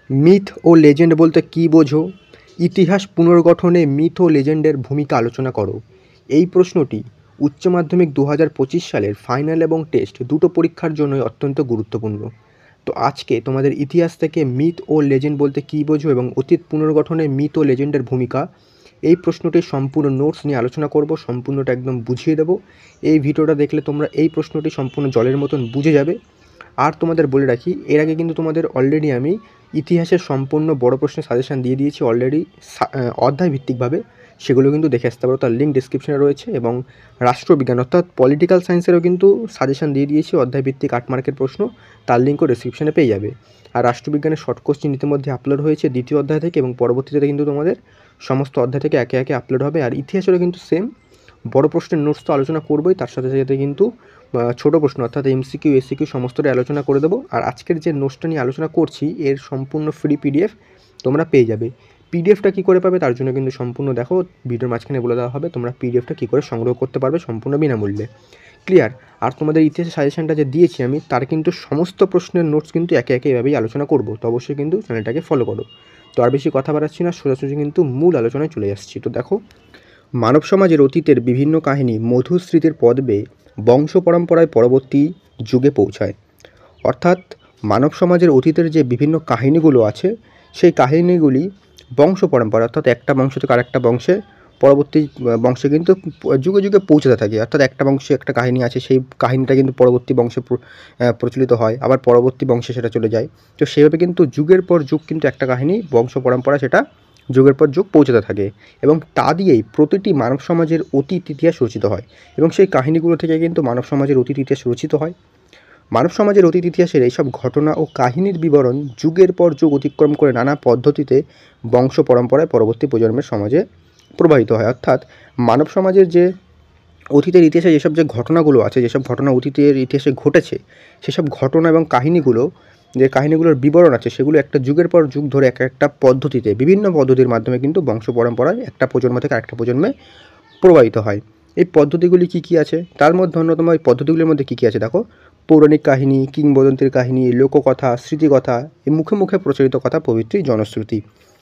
Myth ও legend বলতে কী বোঝো? ইতিহাস পুনর্গঠনে মিথ ও লেজেন্ডের ভূমিকা আলোচনা করো। এই প্রশ্নটি উচ্চ মাধ্যমিক ২০২৫ সালের ফাইনাল এবং টেস্ট দুটো পরীক্ষার জন্যই অত্যন্ত গুরুত্বপূর্ণ। তো আজকে তোমাদের ইতিহাস থেকে মিথ ও লেজেন্ড বলতে কী বোঝো এবং অতীত পুনর্গঠনে মিথ ও লেজেন্ডের ভূমিকা, এই প্রশ্নটির সম্পূর্ণ নোটস নিয়ে আলোচনা করব, সম্পূর্ণটা একদম বুঝিয়ে দেবো। এই ভিডিওটা দেখলে তোমরা এই প্রশ্নটি সম্পূর্ণ জলের মতন বুঝে যাবে। আর তোমাদের বলে রাখি, এর আগে কিন্তু তোমাদের অলরেডি আমি ইতিহাসের সম্পূর্ণ বড় প্রশ্নের সাজেশান দিয়ে দিয়েছি অলরেডি অধ্যায় ভিত্তিকভাবে, সেগুলো কিন্তু দেখে আসতে পারো, তার লিঙ্ক ডিসক্রিপশনে রয়েছে। এবং রাষ্ট্রবিজ্ঞান অর্থাৎ পলিটিক্যাল সায়েন্সেরও কিন্তু সাজেশান দিয়ে দিয়েছি অধ্যায় ভিত্তিক 8 মার্কের প্রশ্ন, তার লিঙ্কও ডিসক্রিপশনে পেয়ে যাবে। আর রাষ্ট্রবিজ্ঞানের শর্ট কোশ্চেন ইতিমধ্যে আপলোড হয়েছে দ্বিতীয় অধ্যায় থেকে, এবং পরবর্তীতে কিন্তু তোমাদের সমস্ত অধ্যায় থেকে একে একে আপলোড হবে। আর ইতিহাসেরও কিন্তু সেম বড় প্রশ্নের নোটস তো আলোচনা করবোই, তার সাথে সাথে কিন্তু ছোটো প্রশ্ন অর্থাৎ এমসিকিউ এসিকিউ সমস্তটাই আলোচনা করে দেবো। আর আজকের যে নোটসটা নিয়ে আলোচনা করছি এর সম্পূর্ণ ফ্রি পিডিএফ তোমরা পেয়ে যাবে। পিডিএফটা কী করে পাবে তার জন্য কিন্তু সম্পূর্ণ দেখো, ভিডিওর মাঝখানে বলে দেওয়া হবে তোমরা পিডিএফটা কী করে সংগ্রহ করতে পারবে সম্পূর্ণ বিনামূল্যে। ক্লিয়ার? আর তোমাদের ইতিহাসের সাজেশনটা যে দিয়েছি আমি, তার কিন্তু সমস্ত প্রশ্নের নোটস কিন্তু একে একে এভাবেই আলোচনা করব। তো অবশ্যই কিন্তু চ্যানেলটাকে ফলো করো। তো আর বেশি কথা বাড়াচ্ছি না, সোজাসুজি কিন্তু মূল আলোচনায় চলে আসছি। তো দেখো, মানব সমাজের অতীতের বিভিন্ন কাহিনী মধুর স্মৃতির পদ বেয়ে বংশ পরম্পরায় পরবর্তী যুগে পৌঁছায়। অর্থাৎ মানব সমাজের অতীতের যে বিভিন্ন কাহিনীগুলো আছে, সেই কাহিনীগুলি বংশ পরম্পরা অর্থাৎ একটা বংশ থেকে আরেকটা বংশে, পরবর্তী বংশে কিন্তু যুগে যুগে পৌঁছাতে থাকে। অর্থাৎ একটা বংশে একটা কাহিনী আছে, সেই কাহিনীটা কিন্তু পরবর্তী বংশে প্রচলিত হয়, আবার পরবর্তী বংশে সেটা চলে যায়। তো সেভাবে কিন্তু যুগের পর যুগ কিন্তু একটা কাহিনী বংশ পরম্পরা সেটা যুগের পর যুগ পৌঁছাতে থাকে, এবং তা দিয়েই প্রতিটি মানব সমাজের অতীত ইতিহাস রচিত হয়। এবং সেই কাহিনীগুলো থেকে কিন্তু মানব সমাজের অতীত ইতিহাস রচিত হয়। মানব সমাজের অতীত ইতিহাসের এইসব ঘটনা ও কাহিনীর বিবরণ যুগের পর যুগ অতিক্রম করে নানা পদ্ধতিতে বংশ পরম্পরায় পরবর্তী প্রজন্মের সমাজে প্রবাহিত হয়। অর্থাৎ মানব সমাজের যে অতীতের ইতিহাসে যেসব যে ঘটনাগুলো আছে, যেসব ঘটনা অতীতের ইতিহাসে ঘটেছে, সেসব ঘটনা এবং কাহিনীগুলো, যে কাহিনীগুলোর বিবরণ আছে, সেগুলো একটা যুগের পর যুগ ধরে এক একটা পদ্ধতিতে, বিভিন্ন পদ্ধতির মাধ্যমে কিন্তু বংশ পরম্পরায় একটা প্রজন্ম থেকে আরেকটা প্রজন্মে প্রবাহিত হয়। এই পদ্ধতিগুলি কী কী আছে? তার মধ্যে অন্যতম এই পদ্ধতিগুলির মধ্যে কী কী আছে দেখো: পৌরাণিক কাহিনী, কিংবদন্তির কাহিনী, লোককথা, স্মৃতিকথা, এই মুখে মুখে প্রচলিত কথা প্রভৃতি জনশ্রুতি।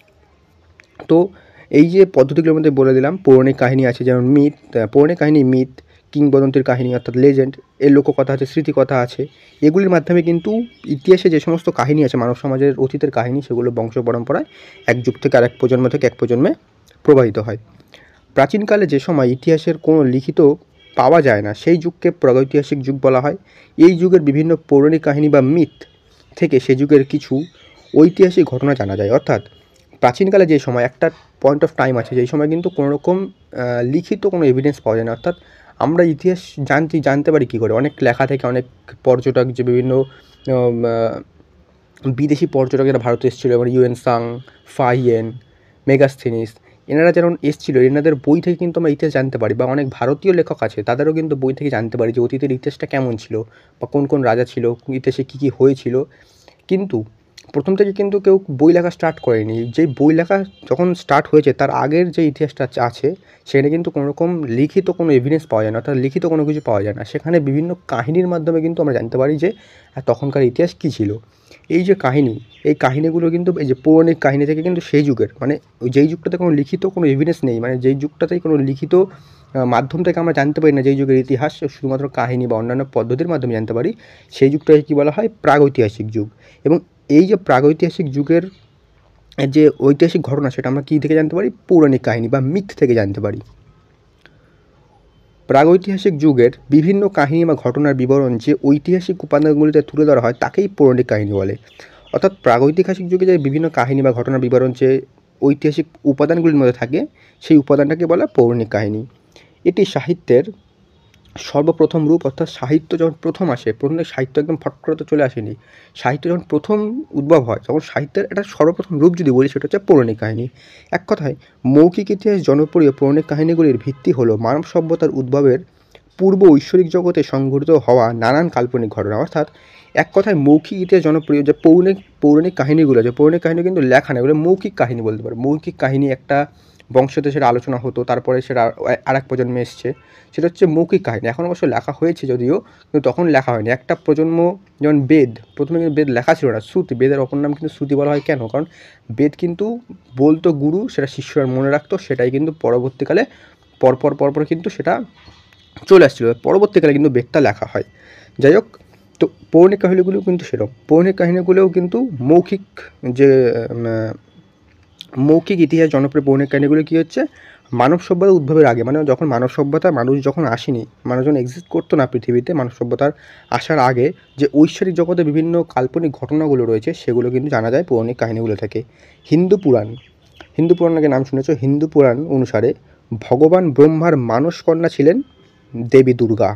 তো এই যে পদ্ধতিগুলোর মধ্যে বলে দিলাম, পৌরাণিক কাহিনী আছে যেমন মিথ, পৌরাণিক কাহিনী মিথ, কিংবদন্তির কাহিনী অর্থাৎ লেজেন্ড, এর লোককথা আছে, স্মৃতিকথা আছে। এগুলির মাধ্যমে কিন্তু ইতিহাসে যে সমস্ত কাহিনী আছে মানব সমাজের অতীতের কাহিনী, সেগুলো বংশ পরম্পরায় এক যুগ থেকে আরেক প্রজন্ম থেকে এক প্রজন্মে প্রবাহিত হয়। প্রাচীনকালে যে সময় ইতিহাসের কোনো লিখিত পাওয়া যায় না, সেই যুগকে প্রাগৈতিহাসিক যুগ বলা হয়। এই যুগের বিভিন্ন পৌরাণিক কাহিনী বা মিথ থেকে সে যুগের কিছু ঐতিহাসিক ঘটনা জানা যায়। অর্থাৎ প্রাচীনকালে যে সময় একটা পয়েন্ট অফ টাইম আছে, যেই সময় কিন্তু কোনো রকম লিখিত কোনো এভিডেন্স পাওয়া যায় না। অর্থাৎ আমরা ইতিহাস জানতে পারি কী করে? অনেক লেখা থেকে, অনেক পর্যটক যে বিভিন্ন বিদেশি পর্যটক যারা ভারতে এসেছিলো, যেমন ইউয়েন সাং, ফাহিয়েন, মেগাস্থেনিস, এনারা যেমন এসেছিলো, এনাদের বই থেকে কিন্তু আমরা ইতিহাস জানতে পারি। বা অনেক ভারতীয় লেখক আছে, তাদেরও কিন্তু বই থেকে জানতে পারি যে অতীতের ইতিহাসটা কেমন ছিল, বা কোন কোন রাজা ছিল, ইতিহাসে কী কী হয়েছিল। কিন্তু প্রথম থেকে কিন্তু কেউ বই লেখা স্টার্ট করেনি। যেই বই লেখা যখন স্টার্ট হয়েছে, তার আগের যে ইতিহাসটা আছে, সেখানে কিন্তু কোনো রকম লিখিত কোনো এভিডেন্স পাওয়া যায় না, অর্থাৎ লিখিত কোনো কিছু পাওয়া যায় না। সেখানে বিভিন্ন কাহিনীর মাধ্যমে কিন্তু আমরা জানতে পারি যে তখনকার ইতিহাস কী ছিল। এই যে কাহিনী, এই কাহিনীগুলো কিন্তু এই যে পৌরাণিক কাহিনী থেকে কিন্তু সেই যুগের, মানে যেই যুগটাতে কোনো লিখিত কোনো এভিডেন্স নেই, মানে যেই যুগটাতে কোনো লিখিত মাধ্যম থেকে আমরা জানতে পারি না যেই যুগের ইতিহাস, শুধুমাত্র কাহিনী বা অন্যান্য পদ্ধতির মাধ্যমে জানতে পারি, সেই যুগটাকে কী বলা হয়? প্রাগৈতিহাসিক যুগ। এবং এই যে প্রাগৈতিহাসিক যুগের যে ঐতিহাসিক ঘটনা, সেটা আমরা কী থেকে জানতে পারি? পৌরাণিক কাহিনী বা মিথ থেকে জানতে পারি। প্রাগৈতিহাসিক যুগের বিভিন্ন কাহিনী বা ঘটনার বিবরণ যে ঐতিহাসিক উপাদানগুলিতে তুলে ধরা হয়, তাকেই পৌরাণিক কাহিনী বলে। অর্থাৎ প্রাগৈতিহাসিক যুগে যে বিভিন্ন কাহিনী বা ঘটনার বিবরণ যে ঐতিহাসিক উপাদানগুলির মধ্যে থাকে, সেই উপাদানটাকে বলা পৌরাণিক কাহিনী। এটি সাহিত্যের সর্বপ্রথম রূপ। অর্থাৎ সাহিত্য যখন প্রথম আসে, প্রথমে সাহিত্য একদম ফট করে তো চলে আসেনি। সাহিত্য যখন প্রথম উদ্ভব হয়, তখন সাহিত্যের একটা সর্বপ্রথম রূপ যদি বলি, সেটা হচ্ছে পৌরাণিক কাহিনী। এক কথায় মৌখিক ইতিহাস জনপ্রিয় পৌরাণিক কাহিনীগুলির ভিত্তি হলো মানব সভ্যতার উদ্ভবের পূর্ব ঐশ্বরিক জগতে সংঘটিত হওয়া নানান কাল্পনিক ঘটনা। অর্থাৎ এক কথায় মৌখিক ইতিহাস জনপ্রিয় যে পৌরাণিক কাহিনীগুলো আছে, পৌরাণিক কাহিনী কিন্তু লেখা নেই, এগুলো মৌখিক কাহিনী বলতে পারো। মৌখিক কাহিনী একটা বংশতে সেটা আলোচনা হতো, তারপরে সেটা আর এক প্রজন্মে এসছে, সেটা হচ্ছে মৌখিক কাহিনী। এখন অবশ্য লেখা হয়েছে যদিও, কিন্তু তখন লেখা হয়নি। একটা প্রজন্ম যেমন বেদ, প্রথমে কিন্তু বেদ লেখা ছিল না, শ্রুতি, বেদের অপর নাম কিন্তু শ্রুতি বলা হয় কেন? কারণ বেদ কিন্তু বলতো গুরু, সেটা শিষ্যরা মনে রাখতো, সেটাই কিন্তু পরবর্তীকালে পরপর কিন্তু সেটা চলে আসছিলো, পরবর্তীকালে কিন্তু বেদটা লেখা হয়। যাই হোক, তো পৌরাণিক কাহিনীগুলোও কিন্তু সেরকম, পৌরাণিক কাহিনীগুলোও কিন্তু মৌখিক যে মৌখিক ইতিহাস জনপ্রিয় পৌরাণিক কাহিনীগুলো কী হচ্ছে, মানব সভ্যতার উদ্ভবের আগে, মানে যখন মানব সভ্যতা, মানুষ যখন আসেনি, মানুষ যখন এক্সিস্ট করতো না পৃথিবীতে, মানব সভ্যতার আসার আগে যে ঐশ্বরিক জগতে বিভিন্ন কাল্পনিক ঘটনাগুলো রয়েছে, সেগুলো কিন্তু জানা যায় পৌরাণিক কাহিনীগুলো থেকে। হিন্দু পুরাণ নাকি নাম শুনেছ? হিন্দু পুরাণ অনুসারে ভগবান ব্রহ্মার মানস কন্যা ছিলেন দেবী দুর্গা।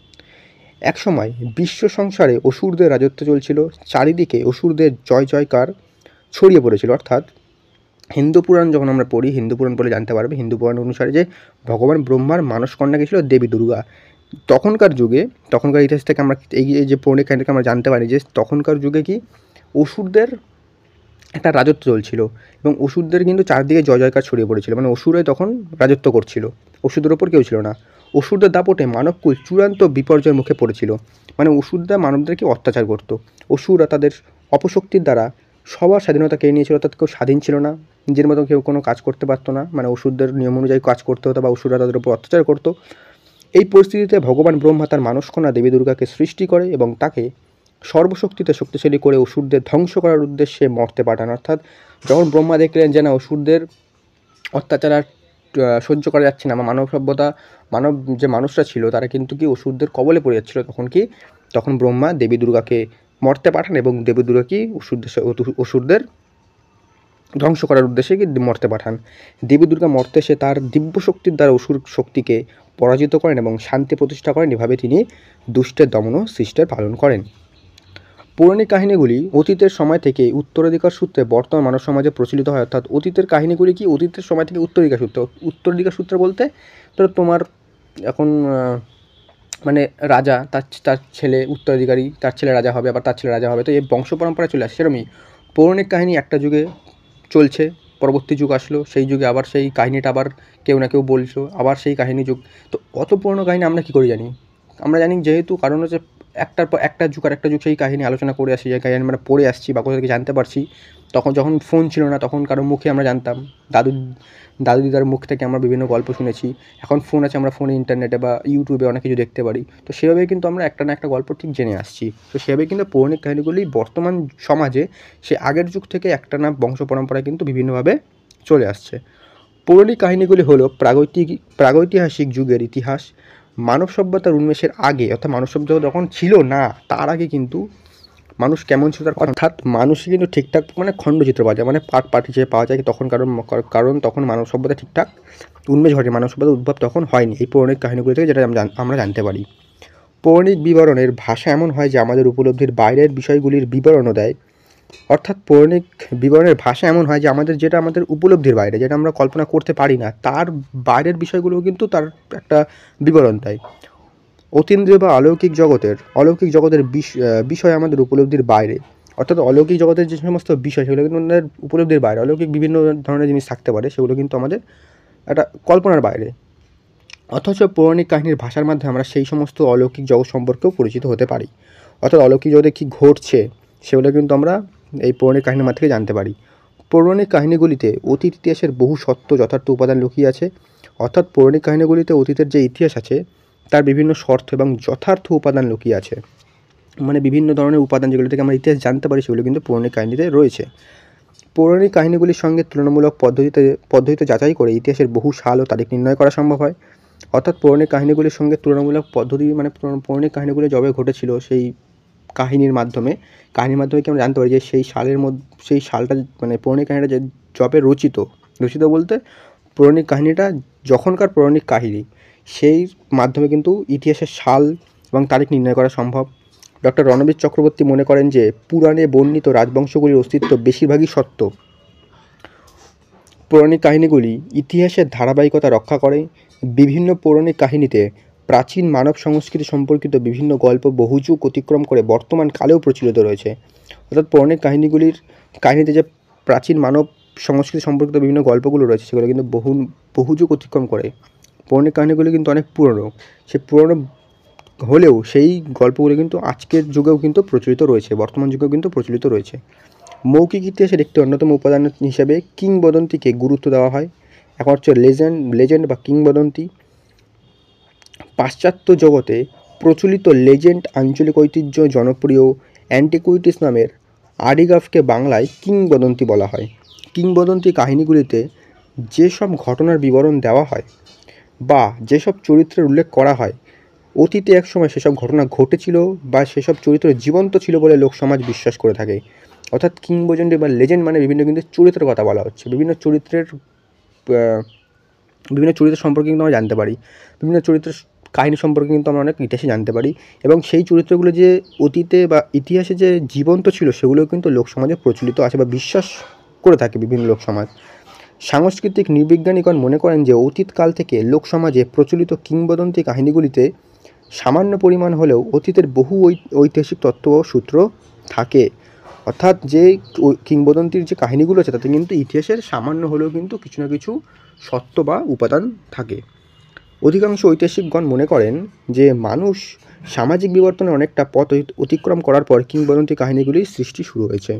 একসময় বিশ্ব সংসারে অসুরদের রাজত্ব চলছিল, চারিদিকে অসুরদের জয় জয়কার ছড়িয়ে পড়েছিল। অর্থাৎ হিন্দু পুরাণ যখন আমরা পড়ি, হিন্দু পুরাণ পড়লে জানতে পারবে, হিন্দু পুরাণ অনুসারে যে ভগবান ব্রহ্মার মানস কন্যা ছিল দেবী দুর্গা। তখনকার যুগে, তখনকার ইতিহাস থেকে আমরা এই যে পৌরাণিক কাহিনী থেকে আমরা জানতে পারি যে তখনকার যুগে কি অসুরদের একটা রাজত্ব চলছিল, এবং অসুরদের কিন্তু চারদিকে জয় জয়কার ছড়িয়ে পড়েছিল, মানে অসুরাই তখন রাজত্ব করছিল, অসুরদের ওপর কেউ ছিল না। অসুরদের দাপটে মানবকুল চূড়ান্ত বিপর্যয়ের মুখে পড়েছিল, মানে অসুররা মানবদেরকে অত্যাচার করতো। অসুররা তাদের অপশক্তির দ্বারা সবার স্বাধীনতা কেড়ে নিয়েছিল, অর্থাৎ কেউ স্বাধীন ছিল না, নিজের মতো কেউ কোনো কাজ করতে পারতো না, মানে অসুরদের নিয়ম অনুযায়ী কাজ করতে হতো, বা অসুররা তাদের উপর অত্যাচার করতো। এই পরিস্থিতিতে ভগবান ব্রহ্মা তার মানসকন্যা দেবী দুর্গাকে সৃষ্টি করে এবং তাকে সর্বশক্তিতে শক্তিশালী করে অসুরদের ধ্বংস করার উদ্দেশ্যে মর্তে পাঠান। অর্থাৎ যখন ব্রহ্মা দেখলেন যে না, অসুরদের অত্যাচার আর সহ্য করা যাচ্ছে না, মানব সভ্যতা, মানব যে মানুষরা ছিল তারা কিন্তু কি অসুরদের কবলে পড়ে যাচ্ছিলো, তখন ব্রহ্মা দেবী দুর্গাকে মর্তে পাঠান এবং দেবী দুর্গা কি অসুরদের ধ্বংস করার উদ্দেশ্যে কি মর্তে পাঠান। দেবী দুর্গা মর্তে এসে তার দিব্য শক্তির দ্বারা অসুর শক্তিকে পরাজিত করেন এবং শান্তি প্রতিষ্ঠা করেন। এভাবে তিনি দুষ্টের দমন ও সৃষ্টের পালন করেন। পৌরাণিক কাহিনীগুলি অতীতের সময় থেকে উত্তরাধিকার সূত্রে বর্তমান মানব সমাজে প্রচলিত হয়। অর্থাৎ অতীতের কাহিনীগুলি কি অতীতের সময় থেকে উত্তরাধিকার সূত্রে বলতে ধরো তোমার এখন মানে রাজা, তার ছেলে উত্তরাধিকারী, তার ছেলে রাজা হবে, আবার তার ছেলে রাজা হবে, তো এই বংশ পরম্পরা চলে আসে। সেরকমই পৌরাণিক কাহিনী একটা যুগে চলছে, পরবর্তী যুগ আসলো, সেই যুগে আবার সেই কাহিনীটা আবার কেউ না কেউ বলছো, আবার সেই কাহিনী যুগ। তো অত পুরনো কাহিনী আমরা কী করে জানি? আমরা জানি যেহেতু কারণ হচ্ছে একটার পর একটা যুগ আর একটা যুগ সেই কাহিনী আলোচনা করে আসছি, যে কাহিনী আমরা পড়ে আসছি বা কোথা থেকে জানতে পারছি। তখন যখন ফোন ছিল না, তখন কারো মুখে আমরা জানতাম, দাদু দিদার মুখ থেকে আমরা বিভিন্ন গল্প শুনেছি। এখন ফোন আছে, আমরা ফোনে ইন্টারনেটে বা ইউটিউবে অনেক কিছু দেখতে পারি, তো সেভাবেই কিন্তু আমরা একটা না একটা গল্প ঠিক জেনে আসছি। তো সেভাবেই কিন্তু পৌরাণিক কাহিনীগুলি বর্তমান সমাজে সে আগের যুগ থেকে একটা না বংশ পরম্পরায় কিন্তু বিভিন্নভাবে চলে আসছে। পৌরাণিক কাহিনীগুলি হলো প্রাগৈতিহাসিক যুগের ইতিহাস। মানব সভ্যতার উন্মেষের আগে, অর্থাৎ মানব সভ্যতা যখন ছিল না তার আগে কিন্তু মানুষ কেমন ছিল তার, অর্থাৎ মানুষই কিন্তু ঠিকঠাক মানে খণ্ডচিত্র পাওয়া যায়, মানে পার্ট হিসেবে পাওয়া যায় তখন, কারণ তখন মানব সভ্যতা ঠিকঠাক উন্মেষ ঘটে, মানব সভ্যতার উদ্ভব তখন হয়নি। এই পৌরাণিক কাহিনীগুলি থেকে যেটা আমরা জানতে পারি। পৌরাণিক বিবরণের ভাষা এমন হয় যে আমাদের উপলব্ধির বাইরের বিষয়গুলির বিবরণও দেয়। অর্থাৎ পৌরাণিক বিবরণের ভাষা এমন হয় যে আমাদের উপলব্ধির বাইরে, যেটা আমরা কল্পনা করতে পারি না, তার বাইরের বিষয়গুলোও কিন্তু তার একটা বিবরণ দেয়। অতীন্দ্রিয় বা অলৌকিক জগতের বিষয় আমাদের উপলব্ধির বাইরে, অর্থাৎ অলৌকিক জগতের যে সমস্ত বিষয় সেগুলো কিন্তু আমাদের উপলব্ধির বাইরে। অলৌকিক বিভিন্ন ধরনের জিনিস থাকতে পারে, সেগুলো কিন্তু আমাদের একটা কল্পনার বাইরে। অথচ পৌরাণিক কাহিনীর ভাষার মাধ্যমে আমরা সেই সমস্ত অলৌকিক জগৎ সম্পর্কেও পরিচিত হতে পারি। অর্থাৎ অলৌকিক জগতে কী ঘটছে সেগুলো কিন্তু আমরা এই পৌরাণিক কাহিনীর মাধ্যমে জানতে পারি। পৌরাণিক কাহিনীগুলিতে অতীত ইতিহাসের বহু সত্য যথার্থ উপাদান লুকিয়ে আছে। অর্থাৎ পৌরাণিক কাহিনীগুলিতে অতীতের যে ইতিহাস আছে তার বিভিন্ন শর্ত এবং যথার্থ উপাদান লুকিয়ে আছে, মানে বিভিন্ন ধরনের উপাদান যেগুলো থেকে আমরা ইতিহাস জানতে পারি সেগুলো কিন্তু পৌরাণিক কাহিনীতে রয়েছে। পৌরাণিক কাহিনীগুলির সঙ্গে তুলনামূলক পদ্ধতিতে যাচাই করে ইতিহাসের বহু সাল ও তারিখ নির্ণয় করা সম্ভব হয়। অর্থাৎ পৌরাণিক কাহিনীগুলির সঙ্গে তুলনামূলক পদ্ধতি, মানে পৌরাণিক কাহিনীগুলি যবে ঘটেছিল সেই কাহিনীর মাধ্যমে কি আমরা জানতে পারি যে সেই সালটা, মানে পৌরাণিক কাহিনীটা যে যবে রচিত বলতে পৌরাণিক কাহিনীটা যখনকার পৌরাণিক কাহিনী, সেই মাধ্যমে কিন্তু ইতিহাসের সাল এবং তারিখ নির্ণয় করা সম্ভব। ডক্টর রণবীর চক্রবর্তী মনে করেন যে পুরাণে বর্ণিত রাজবংশগুলির অস্তিত্ব বেশিরভাগই সত্য। পৌরাণিক কাহিনীগুলি ইতিহাসের ধারাবাহিকতা রক্ষা করে। বিভিন্ন পৌরাণিক কাহিনীতে প্রাচীন মানব সংস্কৃতি সম্পর্কিত বিভিন্ন গল্প বহু যুগ অতিক্রম করে বর্তমান কালেও প্রচলিত রয়েছে। অর্থাৎ পৌরাণিক কাহিনীতে যে প্রাচীন মানব সংস্কৃতি সম্পর্কিত বিভিন্ন গল্পগুলো রয়েছে সেগুলো কিন্তু বহু যুগ অতিক্রম করে। পৌরাণিক কাহিনীগুলি কিন্তু অনেক পুরনো, সে পুরনো হলেও সেই গল্পগুলো কিন্তু আজকের যুগেও কিন্তু প্রচলিত রয়েছে, বর্তমান যুগেও কিন্তু প্রচলিত রয়েছে। মৌখিক ইতিহাসের একটি অন্যতম উপাদান হিসাবে কিংবদন্তিকে গুরুত্ব দেওয়া হয়। এখন হচ্ছে লেজেন্ড বা কিংবদন্তি। পাশ্চাত্য জগতে প্রচলিত লেজেন্ড, আঞ্চলিক ঐতিহ্য, জনপ্রিয় অ্যান্টিকুইটিস নামের আর্টিফ্যাক্টকে বাংলায় কিংবদন্তি বলা হয়। কিংবদন্তি কাহিনীগুলিতে যেসব ঘটনার বিবরণ দেওয়া হয় বা যেসব চরিত্রের উল্লেখ করা হয়, অতীতে একসময় সেসব ঘটনা ঘটেছিল বা সেসব চরিত্র জীবন্ত ছিল বলে লোকসমাজ বিশ্বাস করে থাকে। অর্থাৎ কিংবদন্তি বা লেজেন্ড মানে বিভিন্ন কিন্তু চরিত্রের কথা বলা হচ্ছে, বিভিন্ন চরিত্র সম্পর্কে কিন্তু আমরা জানতে পারি, বিভিন্ন চরিত্রের কাহিনী সম্পর্কে কিন্তু আমরা অনেক ইতিহাসে জানতে পারি, এবং সেই চরিত্রগুলো যে অতীতে বা ইতিহাসে যে জীবন্ত ছিল সেগুলোও কিন্তু লোকসমাজে প্রচলিত আছে বা বিশ্বাস করে থাকে বিভিন্ন লোকসমাজ। সাংস্কৃতিক নৃবিজ্ঞানীগণ মনে করেন যে অতীতকাল থেকে লোকসমাজে প্রচলিত কিংবদন্তি কাহিনীগুলিতে সামান্য পরিমাণ হলেও অতীতের বহু ঐতিহাসিক তত্ত্ব ও সূত্র থাকে। অর্থাৎ যে কিংবদন্তির যে কাহিনীগুলো আছে তাতে কিন্তু ইতিহাসের সামান্য হলেও কিন্তু কিছু না কিছু সত্য বা উপাদান থাকে। অধিকাংশ ঐতিহাসিকগণ মনে করেন যে মানুষ সামাজিক বিবর্তনে অনেকটা পথ অতিক্রম করার পর কিংবদন্তি কাহিনীগুলির সৃষ্টি শুরু হয়েছে।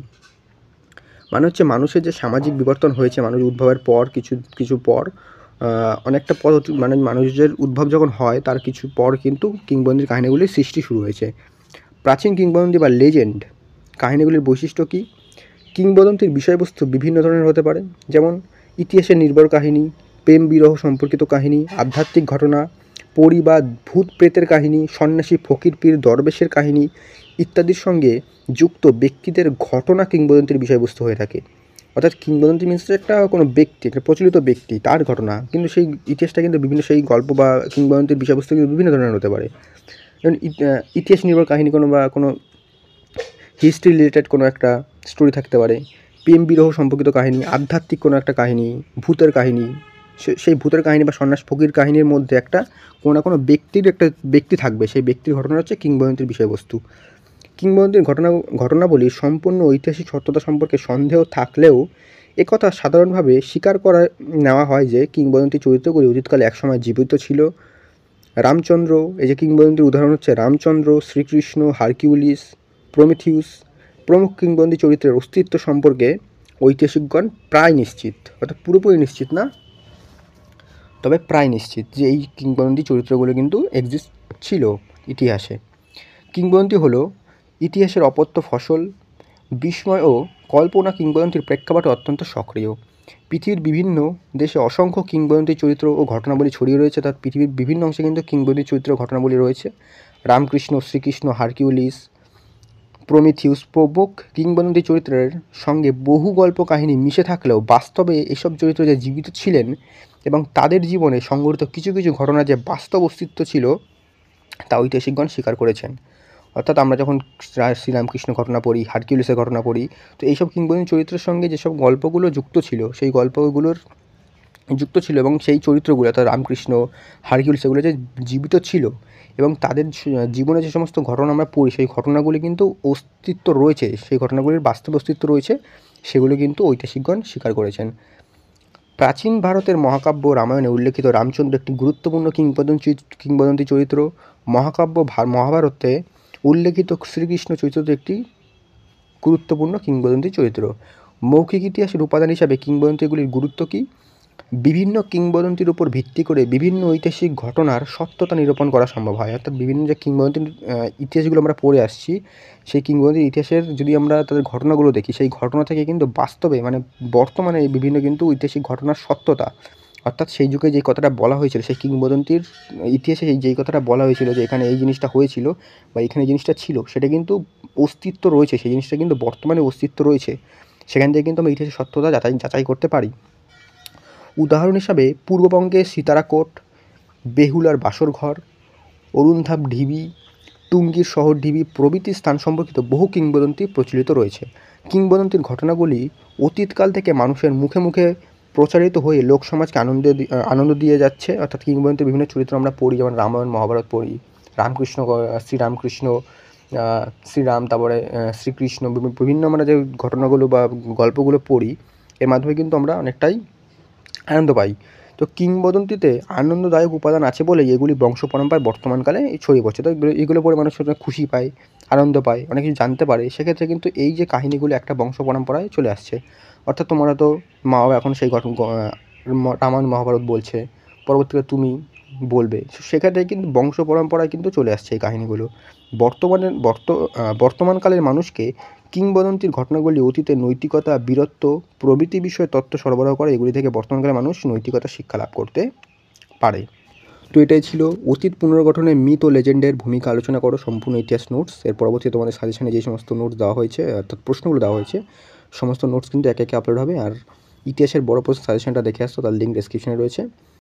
মানে হচ্ছে মানুষের যে সামাজিক বিবর্তন হয়েছে, মানুষ উদ্ভবের পর কিছু পর অনেকটা পথ মানে মানুষের উদ্ভব যখন হয় তার কিছু পর কিন্তু কিংবদন্তির কাহিনীগুলির সৃষ্টি শুরু হয়েছে। প্রাচীন কিংবদন্তি বা লেজেন্ড কাহিনীগুলির বৈশিষ্ট্য কী? কিংবদন্তির বিষয়বস্তু বিভিন্ন ধরনের হতে পারে, যেমন ইতিহাসের নির্ভর কাহিনী, প্রেম বিরহ সম্পর্কিত কাহিনী, আধ্যাত্মিক ঘটনা, পরী বা ভূত প্রেতের কাহিনী, সন্ন্যাসী, ফকির, পীর, দরবেশের কাহিনী ইত্যাদির সঙ্গে যুক্ত ব্যক্তিদের ঘটনা কিংবদন্তির বিষয়বস্তু হয়ে থাকে। অর্থাৎ কিংবদন্তি মিনস একটা কোনো ব্যক্তি, একটা প্রচলিত ব্যক্তি, তার ঘটনা, কিন্তু সেই ইতিহাসটা কিন্তু বিভিন্ন সেই গল্প বা কিংবদন্তির বিষয়বস্তু কিন্তু বিভিন্ন ধরনের হতে পারে। যেমন ইতিহাস নির্ভর কাহিনী কোনো হিস্ট্রি রিলেটেড কোনো একটা স্টোরি থাকতে পারে, প্রেম বিরহ সম্পর্কিত কাহিনী, আধ্যাত্মিক কোনো একটা কাহিনী, ভূতের কাহিনী, সেই ভূতের কাহিনী বা সন্ন্যাস ফকির কাহিনীর মধ্যে কোনো না কোনো ব্যক্তি থাকবে, সেই ব্যক্তির ঘটনা হচ্ছে কিংবদন্তির বিষয়বস্তু। কিংবদন্তির ঘটনাবলী সম্পূর্ণ ঐতিহাসিক সত্যতা সম্পর্কে সন্দেহ থাকলেও একথা সাধারণভাবে স্বীকার করে নেওয়া হয় যে কিংবদন্তি চরিত্রগুলি অতীতকালে একসময় জীবিত ছিল। রামচন্দ্র, এই যে কিংবদন্তির উদাহরণ হচ্ছে রামচন্দ্র, শ্রীকৃষ্ণ, হারকিউলিস, প্রমিথিউস প্রমুখ কিংবদন্তি চরিত্রের অস্তিত্ব সম্পর্কে ঐতিহাসিকগণ প্রায় নিশ্চিত, অর্থাৎ পুরোপুরি নিশ্চিত না, তবে প্রায় নিশ্চিত যে এই কিংবদন্তি চরিত্রগুলো কিন্তু এক্সিস্ট ছিল ইতিহাসে। কিংবদন্তি হলো ইতিহাসের অপত্য ফসল, বিস্ময় ও কল্পনা কিংবদন্তির প্রেক্ষাপটে অত্যন্ত সক্রিয়। পৃথিবীর বিভিন্ন দেশে অসংখ্য কিংবদন্তি চরিত্র ও ঘটনাবলী ছড়িয়ে রয়েছে, তার পৃথিবীর বিভিন্ন অংশে কিন্তু কিংবদন্তি চরিত্র ঘটনাবলী রয়েছে। রামকৃষ্ণ, শ্রীকৃষ্ণ, হারকিউলিস, প্রমিথিউস প্রমুখ কিংবদন্তি চরিত্রের সঙ্গে বহু গল্প কাহিনী মিশে থাকলেও বাস্তবে এসব চরিত্র যে জীবিত ছিলেন এবং তাদের জীবনে সংঘটিত কিছু কিছু ঘটনা যে বাস্তব অস্তিত্ব ছিল তা ঐতিহাসিকগণ স্বীকার করেছেন। অর্থাৎ আমরা যখন শ্রীরামকৃষ্ণ ঘটনা পড়ি, হারকিউলিসের ঘটনা পড়ি, তো এইসব কিংবদন্তি চরিত্রের সঙ্গে যেসব গল্পগুলো যুক্ত ছিল সেই গল্পগুলোর যুক্ত ছিল এবং সেই চরিত্রগুলো অর্থাৎ রামকৃষ্ণ, হারকিউলিস এগুলো যে জীবিত ছিল এবং তাদের জীবনে যে সমস্ত ঘটনা আমরা পড়ি সেই ঘটনাগুলি কিন্তু অস্তিত্ব রয়েছে, সেই ঘটনাগুলির বাস্তব অস্তিত্ব রয়েছে, সেগুলো কিন্তু ঐতিহাসিকগণ স্বীকার করেছেন। প্রাচীন ভারতের মহাকাব্য রামায়ণে উল্লেখিত রামচন্দ্র একটি গুরুত্বপূর্ণ কিংবদন্তি চরিত্র। মহাকাব্য মহাভারতে উল্লেখিত শ্রীকৃষ্ণ চরিত্র একটি গুরুত্বপূর্ণ কিংবদন্তি চরিত্র। মৌখিক ইতিহাসের উপাদান হিসাবে কিংবদন্তিগুলির গুরুত্ব কী? বিভিন্ন কিংবদন্তির উপর ভিত্তি করে বিভিন্ন ঐতিহাসিক ঘটনার সত্যতা নিরূপণ করা সম্ভব হয়। অর্থাৎ বিভিন্ন যে কিংবদন্তির ইতিহাসগুলো আমরা পড়ে আসছি, সেই কিংবদন্তির ইতিহাসের যদি আমরা তাদের ঘটনাগুলো দেখি, সেই ঘটনা থেকে কিন্তু বাস্তবে মানে বর্তমানে বিভিন্ন কিন্তু ঐতিহাসিক ঘটনার সত্যতা, অর্থাৎ সেই যুগে যেই কথাটা বলা হয়েছিল, সেই কিংবদন্তির ইতিহাসে যেই কথাটা বলা হয়েছিল যে এখানে এই জিনিসটা হয়েছিল বা এখানে এই জিনিসটা ছিল, সেটা কিন্তু অস্তিত্ব রয়েছে, সেই জিনিসটা কিন্তু বর্তমানে অস্তিত্ব রয়েছে, সেখান থেকে কিন্তু আমরা ইতিহাসের সত্যতা যাচাই করতে পারি। উদাহরণ হিসাবে পূর্ববঙ্গে সীতারাকোট, বেহুলার বাসরঘর, অরুন্ধাব ঢিবি, টুঙ্গীর শহর ঢিবি প্রভৃতি স্থান সম্পর্কিত বহু কিংবদন্তি প্রচলিত রয়েছে। কিংবদন্তির ঘটনাগুলি অতীতকাল থেকে মানুষের মুখে মুখে প্রচারিত হয়ে লোকসমাজকে আনন্দ দিয়ে যাচ্ছে। অর্থাৎ কিংবদন্তির বিভিন্ন চরিত্র আমরা পড়ি, যেমন রামায়ণ, মহাভারত পড়ি, শ্রীরাম, তারপরে শ্রীকৃষ্ণ, বিভিন্ন আমরা যে ঘটনাগুলো বা গল্পগুলো পড়ি, এর মাধ্যমে কিন্তু আমরা অনেকটাই আনন্দ পাই। তো কিংবদন্তিতে আনন্দদায়ক উপাদান আছে বলেই এগুলি বংশ পরম্পরায় বর্তমানকালে ছড়িয়ে পড়ছে। তো এগুলো পড়ে মানুষ খুশি পায়, আনন্দ পায়, অনেক কিছু জানতে পারে। সেক্ষেত্রে কিন্তু এই যে কাহিনিগুলো একটা বংশ পরম্পরায় চলে আসছে। অর্থাৎ তোমরা তো মা বাবা এখন সেই রামায়ণ মহাভারত বলছে, পরবর্তীকালে তুমি বলবে। সেক্ষেত্রে কিন্তু বংশ পরম্পরায় কিন্তু চলে আসছে এই কাহিনিগুলো। বর্তমানকালের মানুষকে কিংবদন্তির ঘটনাগুলি অতীতের নৈতিকতা, বীরত্ব প্রভৃতি বিষয়ে তথ্য সরবরাহ করে। এগুলি থেকে বর্তমানকালের মানুষ নৈতিকতা শিক্ষা লাভ করতে পারে। তো এটাই ছিল অতীত পুনর্গঠনে মিথ ও লেজেন্ডের ভূমিকা আলোচনা করো, সম্পূর্ণ ইতিহাস নোটস। এর পরবর্তী তোমাদের সাজেশনে যে সমস্ত নোটস দেওয়া হয়েছে, অর্থাৎ প্রশ্নগুলো দেওয়া হয়েছে, সমস্ত নোটস কিন্তু একে একে আপলোড হবে। আর ইতিহাসের বড় প্রশ্ন সাজেশনটা দেখে আসতো, তার লিঙ্ক ডেসক্রিপশনে রয়েছে।